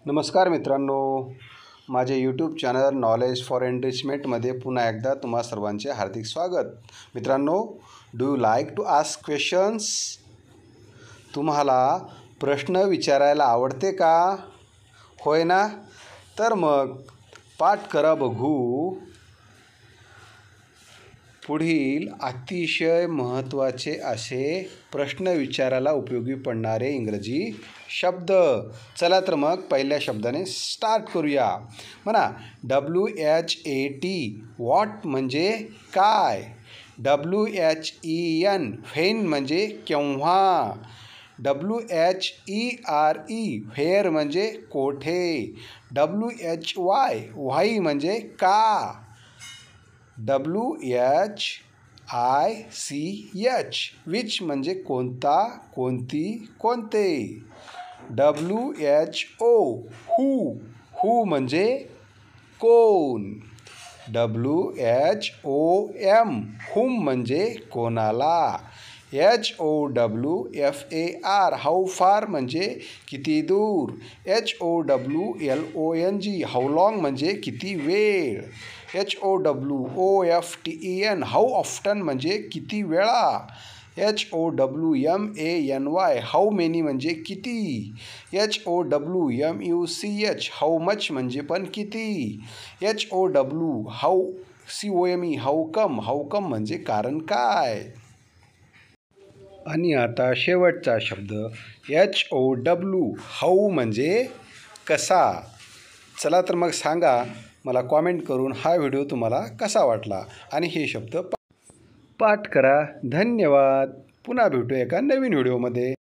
नमस्कार मित्रांनो, माझे यूट्यूब चॅनल नॉलेज फॉर एनरिचमेंटमध्ये पुन्हा एकदा तुम्हा सर्वांचे हार्दिक स्वागत. मित्रांनो, do you like to ask questions? तुम्हाला प्रश्न विचारायला आवडते का? होय ना? तर मग पाठ करा बघू. पुढील अतिशय महत्त्वाचे असे प्रश्न विचारायला उपयोगी पडणारे इंग्रजी शब्द. चला तर मग पहिल्या शब्दाने स्टार्ट करूया. म्हणा WHAT व्हॉट म्हणजे काय? WHEN व्हेन म्हणजे केव्हा? WHERE व्हेअर म्हणजे कोठे? WHY व्हाई म्हणजे का? WHICH विच म्हणजे कोणता, कोणती, कोणते? WHO हू म्हणजे कोण? WHOM हुम म्हणजे कोणाला? HOWFAR हाऊ फार म्हणजे किती दूर? HOWLONG हाऊ लॉंग म्हणजे किती वेळ? HOWOFTEN हाऊ ऑफ्टन म्हणजे किती वेळा? HOWMANY हाऊ मेनी म्हणजे किती? HOWMUCH हाऊ मच म्हणजे पण किती? HOWCOME हाऊ कम म्हणजे कारण काय? आणि आता शेवटचा शब्द HOW हाऊ म्हणजे कसा? चला तर मग सांगा मला कॉमेंट करून हा व्हिडिओ तुम्हाला कसा वाटला आणि हे शब्द पाठ करा. धन्यवाद. पुन्हा भेटू एका नवीन व्हिडिओमध्ये.